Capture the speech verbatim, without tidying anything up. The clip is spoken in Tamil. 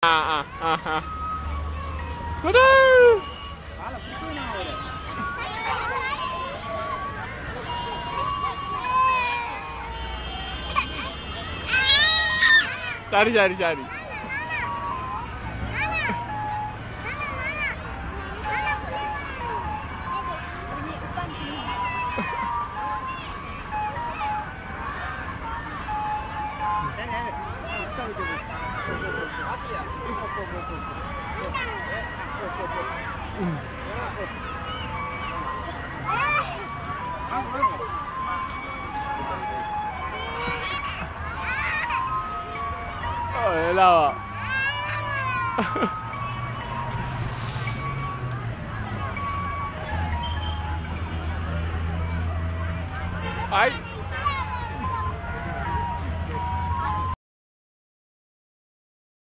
Ah, ah, ah, ah. Waduh. Cari, cari, cari. Oh, ya lava. Ay.